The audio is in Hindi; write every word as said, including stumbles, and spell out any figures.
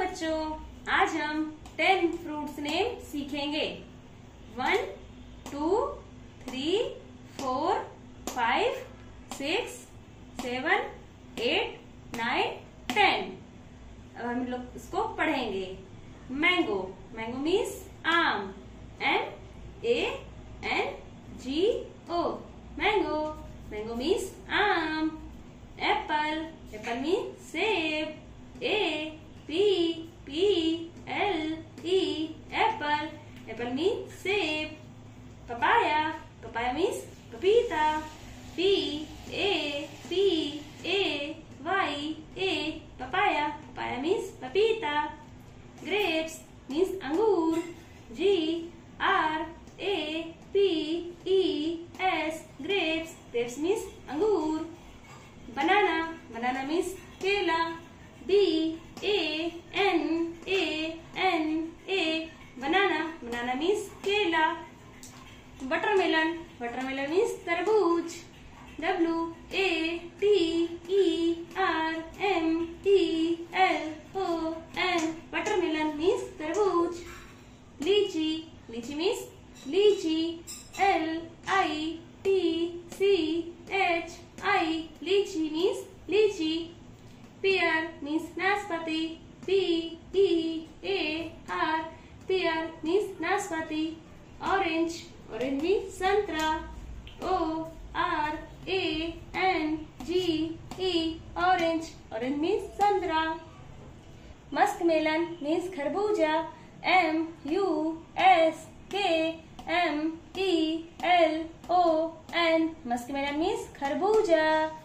बच्चों, आज हम टेन फ्रूट्स नेम सीखेंगे। One, two, three, four, five, six, seven, eight, nine, ten. अब हम लोग इसको पढ़ेंगे। मैंगो, मैंगो मीन्स आम। M A N G O, mango, mango means आम। एप्पल, एप्पल मीन्स सेब। A P P L E, apple, apple means सेब। पपाया, पपाया मीन्स पपीता। P A P A Y A, papaya, papaya means पपीता। ग्रेप्स मीन्स अंगूर। G R A P E S, grapes, grapes means अंगूर। बनाना, बनाना मीन्स केला। B A N A N A, banana, banana means केला। वाटरमेलन, वाटरमेलन मीन्स तरबूज। W A T E R M E L O N, watermelon means तरबूज। लीची, लीची मीन्स लीची। L I T C H I, litchi means लीची। पियर मीन्स नाशपाती। P E A R, pear means नाशपाती। ऑरेंज, ऑरेंज मीन्स संतरा। O R A N G E, orange, orange means संतरा। मस्कमेलन मीन्स खरबूजा। M U S K M E L O N, muskmelon means खरबूजा।